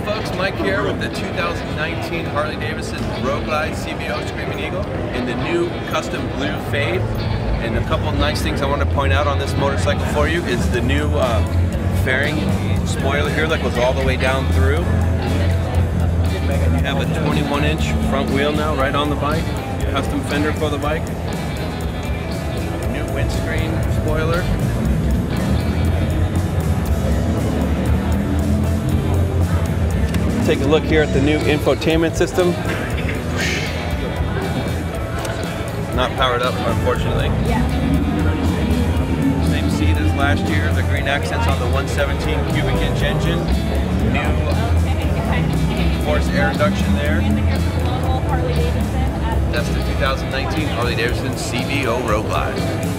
folks, Mike here with the 2019 Harley Davidson Road Glide CVO Screaming Eagle in the new custom blue fade. And a couple of nice things I want to point out on this motorcycle for you is the new fairing spoiler here that goes all the way down through. You have a 21-inch front wheel now right on the bike, custom fender for the bike, new windscreen spoiler. Take a look here at the new infotainment system. Not powered up, unfortunately. Same seat as last year. The green accents on the 117 cubic inch engine. New forced air induction there. That's the 2019 Harley Davidson CVO Road Glide.